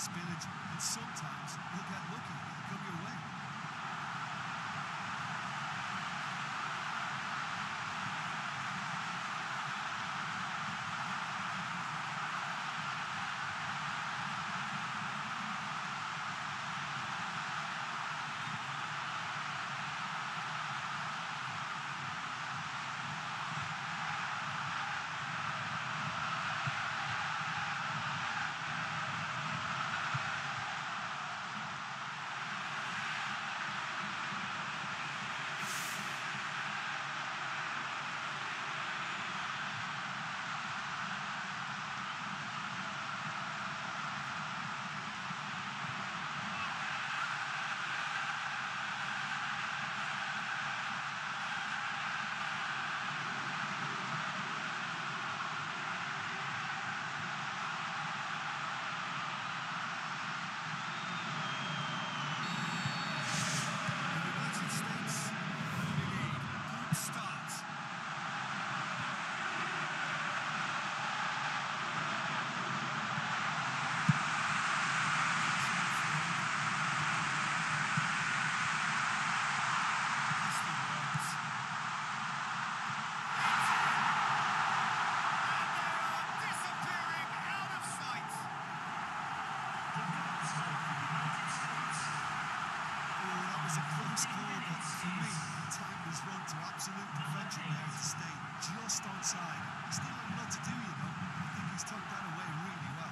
spillage, and sometimes you'll get lucky and come your way. Absolute perfection there to stay just onside. Still a lot to do, you know. I think he's tucked that away really well.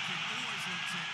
looking, always looked it.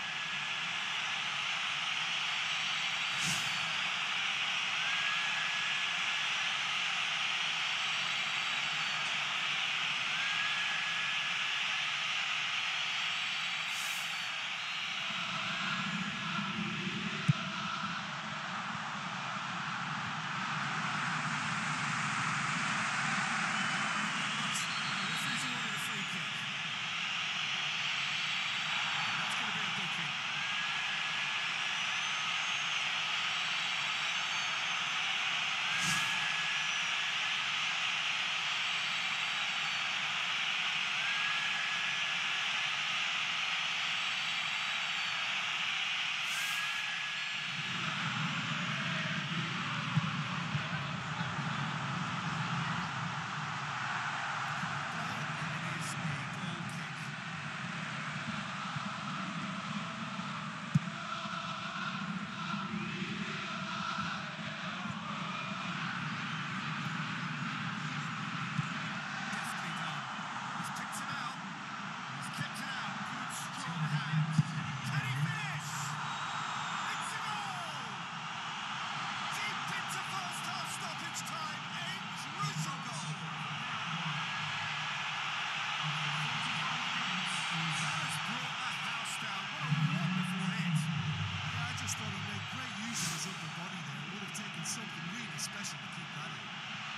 Something really special to keep that in.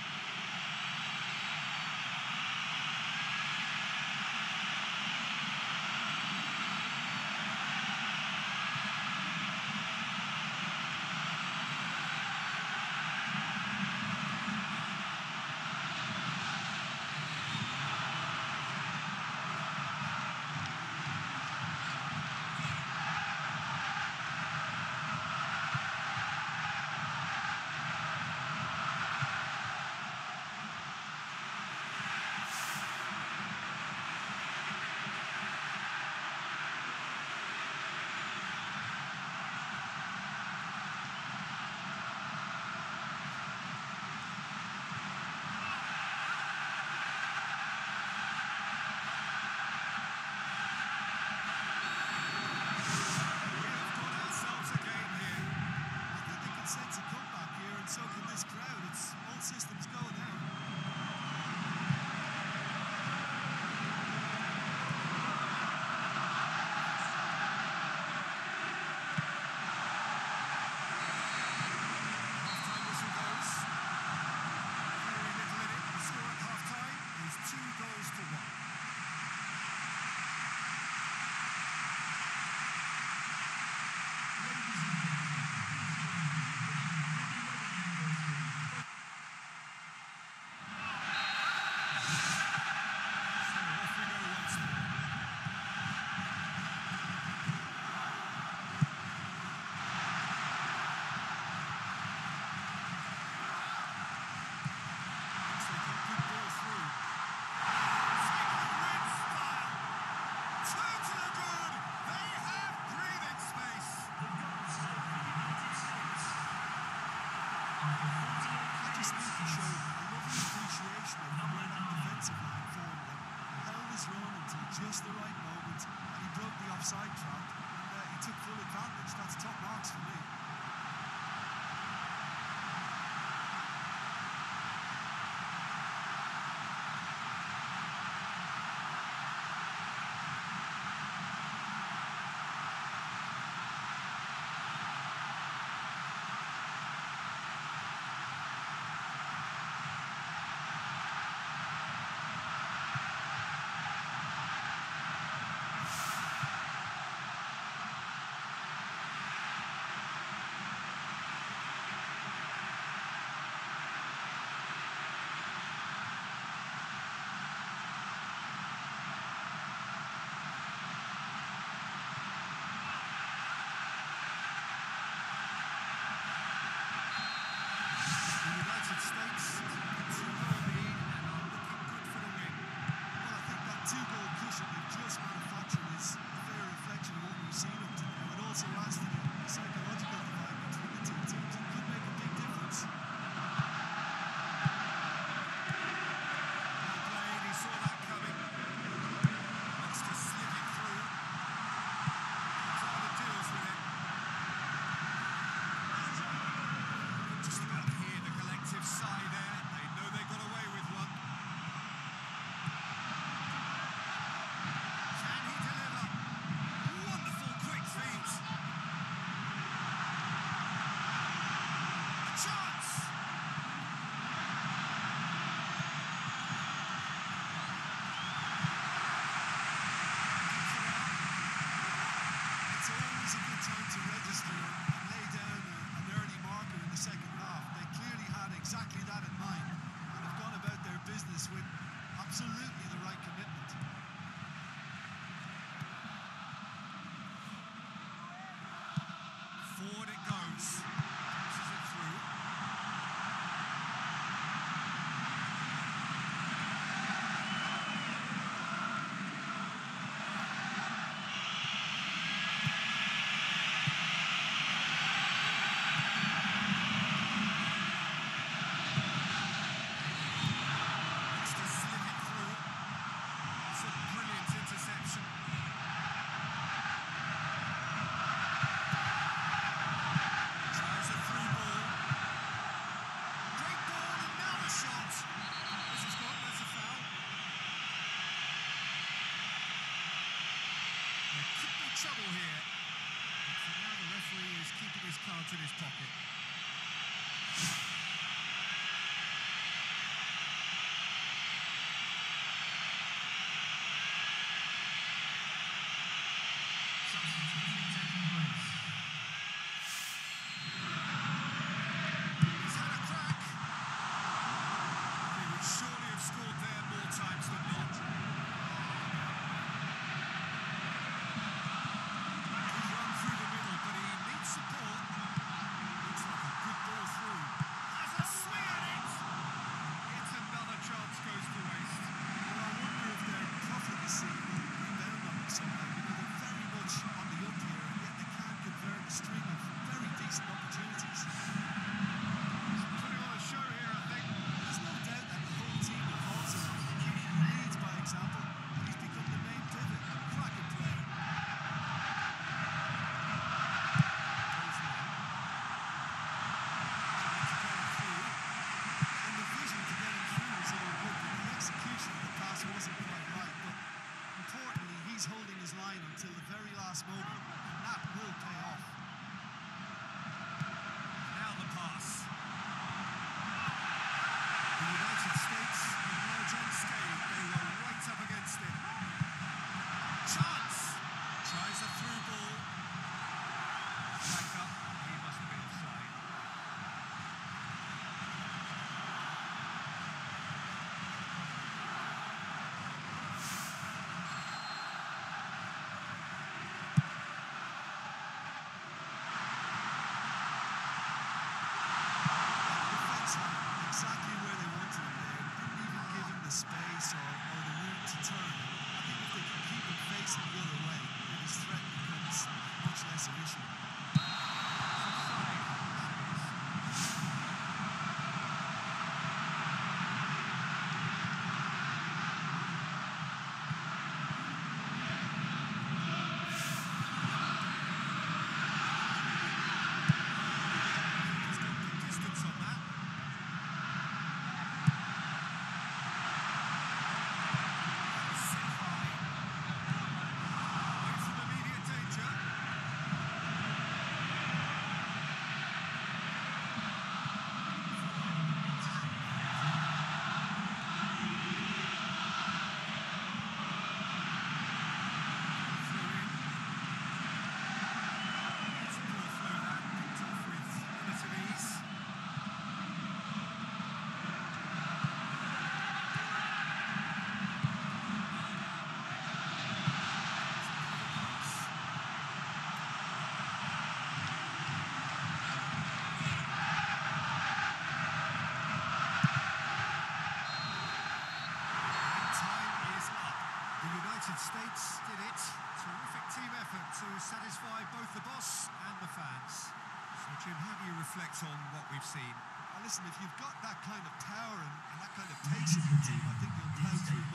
Just the right moment, and he broke the offside trap, and he took full advantage. That's top marks for me. is a good time to register and lay down an early marker in the second half. They clearly had exactly that in mind and have gone about their business with absolutely the right commitment. Forward it goes. Passes it through. Trouble here. But for now, the referee is keeping his cards in his pocket. He's had a crack. He would surely have scored there more times than not. Until the very last moment, and that will pay off. Now the pass. The United States and now John Stade, they were right up against it. Chance! Tries a through ball. Back up. He must have been offside. Exactly where they wanted him there. Didn't even give him the space or the room to turn. I think if they can keep him facing the other way, then his threat becomes much less an issue. States did it. Terrific team effort to satisfy both the boss and the fans. So, Jim, how do you reflect on what we've seen? Well, listen, if you've got that kind of power and that kind of pace in your team, I think you'll plough through